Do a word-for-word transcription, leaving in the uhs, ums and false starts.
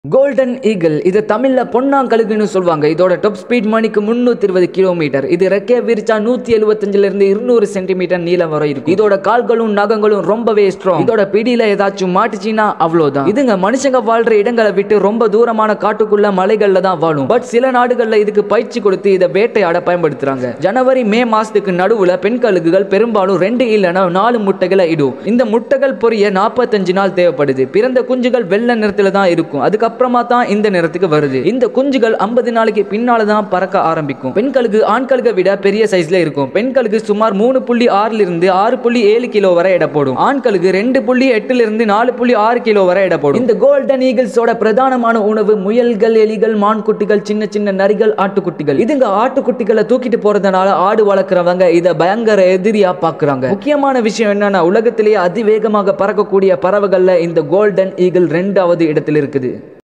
Golden eagle இது தமிழ்ல பொன்னாங்கழுகுன்னு சொல்வாங்க. இதோட டாப் ஸ்பீட் மணிக்கு முன்னூத்தி இருபது கிலோமீட்டர். இது ரெக்கைய விரிச்சா நூத்தி எழுபத்தஞ்சுல இருந்து இருநூறு சென்டிமீட்டர் நீளம் வரை இருக்கும். இதோட கால்களும் நகங்களும் ரொம்பவே ஸ்ட்ராங். இதோட பிடியில ஏதாச்சும் மாட்டுச்சுன்னா அவ்வளவுதான். இதுங்க மனுஷங்க வாழ்ற இடங்களை விட்டு ரொம்ப தூரமான காட்டுக்குள்ள மலைகள்ல தான் வாழும். பட் சில நாடுகள்ல இதுக்கு பயிற்சி கொடுத்து இதை வேட்டையாட பயன்படுத்துறாங்க. ஜனவரி மே மாசத்துக்கு நடுவுல பெண் கழுகுகள் பெரும்பாலும் ரெண்டு இல்லைன்னா நாலு முட்டைகளை இடும். இந்த முட்டைகள் பொரிய நாற்பத்தஞ்சு நாள் தேவைப்படுது. பிறந்த குஞ்சுகள் வெள்ளை நிறத்துல தான் இருக்கும். அதுக்கு அப்புறமா தான் இந்த நேரத்துக்கு வருது. இந்த குஞ்சுகள் ஐம்பது நாளைக்கு பின்னால தான் பறக்க ஆரம்பிக்கும். பெண் கழுகு ஆண் கழுகை விட பெரிய சைஸ்ல இருக்கும். பெண் கழுகு சுமார் மூணு புள்ளி ஆறுல இருந்து ஆறு புள்ளி ஏழு கிலோ வரை எடை போடும். ஆண் கழுகு ரெண்டு புள்ளி எட்டுல இருந்து நாலு புள்ளி ஆறு கிலோ வரை எடை போடும். இந்த கோல்டன் ஈகிள்ஸோட பிரதானமான உணவு முயல்கள், எலிகள், மான்குட்டிகள், சின்ன சின்ன நரிகள், ஆட்டுக்குட்டிகள். இதுங்க ஆட்டுக்குட்டிகளை தூக்கிட்டு போறதுனால ஆடு வளர்க்குறவங்க இதை பயங்கர எதிரியா பாக்குறாங்க. முக்கியமான விஷயம் என்னன்னா, உலகத்திலேயே அதிவேகமாக பறக்கக்கூடிய பறவைகள்ல இந்த கோல்டன் ஈகிள் ரெண்டாவது இடத்தில் இருக்குது.